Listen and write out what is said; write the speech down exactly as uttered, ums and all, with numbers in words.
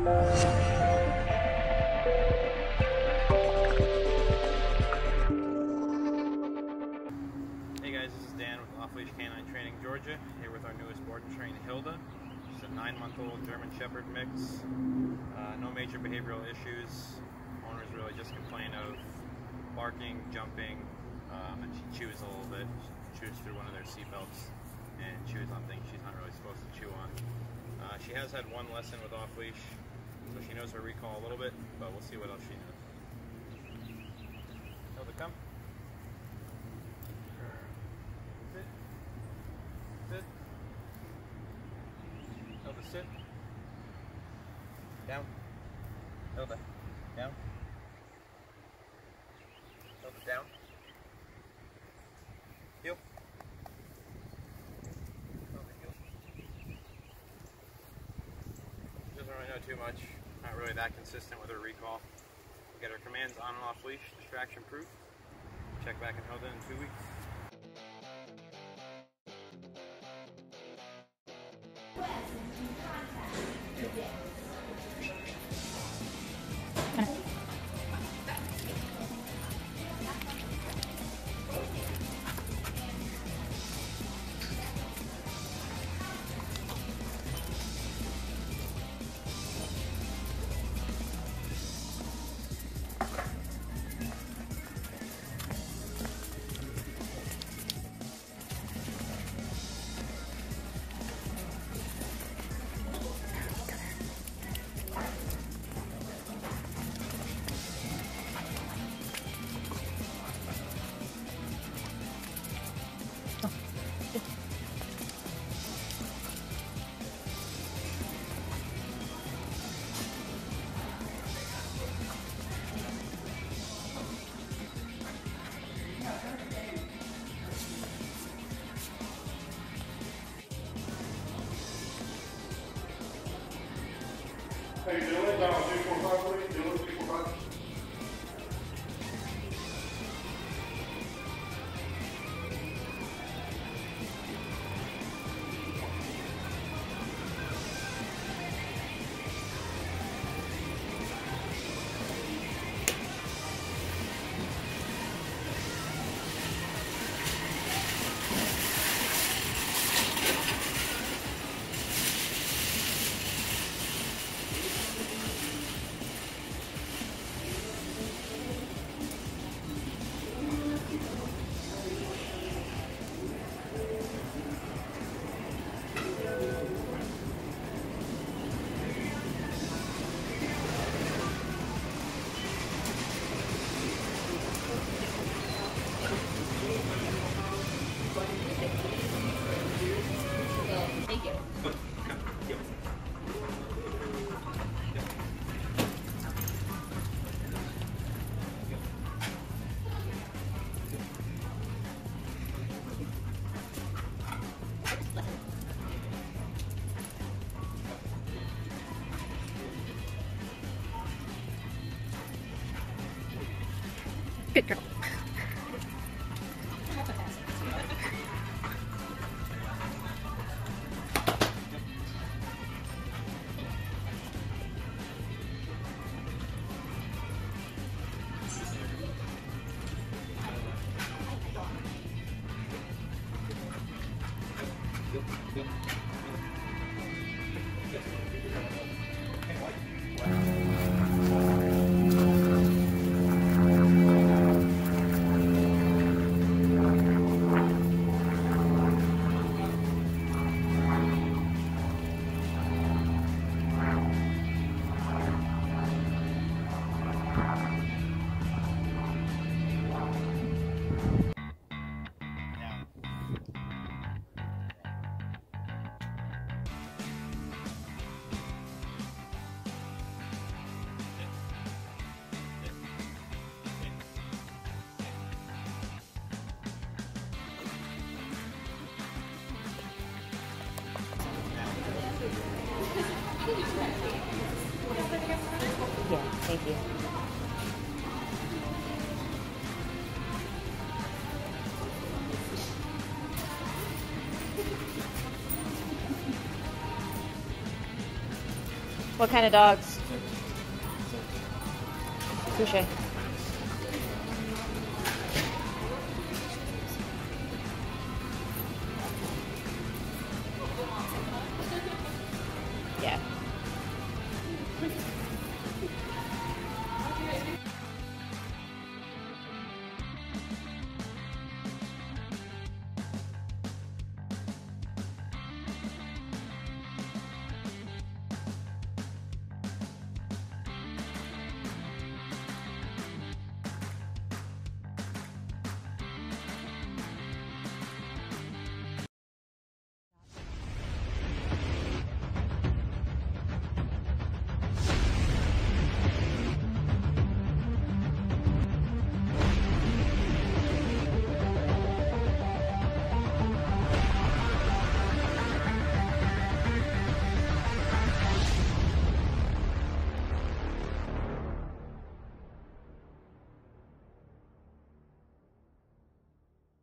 Hey guys, this is Dan with Leash K nine Training, Georgia, here with our newest board and train, Hilde. She's a nine-month-old German Shepherd mix. Uh, no major behavioral issues. Owners really just complain of barking, jumping, um, and she chews a little bit. She chews through one of their seatbelts and chews on things she's not really supposed to chew on. Uh, she has had one lesson with off-leash, so she knows her recall a little bit, but we'll see what else she knows. Hilde, come. Sit. Sit. Hilde, sit. Down. Hilde, down. Hilde, down. Heel. Hilde, heel. She doesn't really know too much. Not really that consistent with her recall. We get her commands on and off leash, distraction proof. Check back in Hilde in two weeks. Hey, Dylan, down two four five, please. Dylan, two four five. Thank you. Good girl. Yeah, thank you. What kind of dogs? Touche.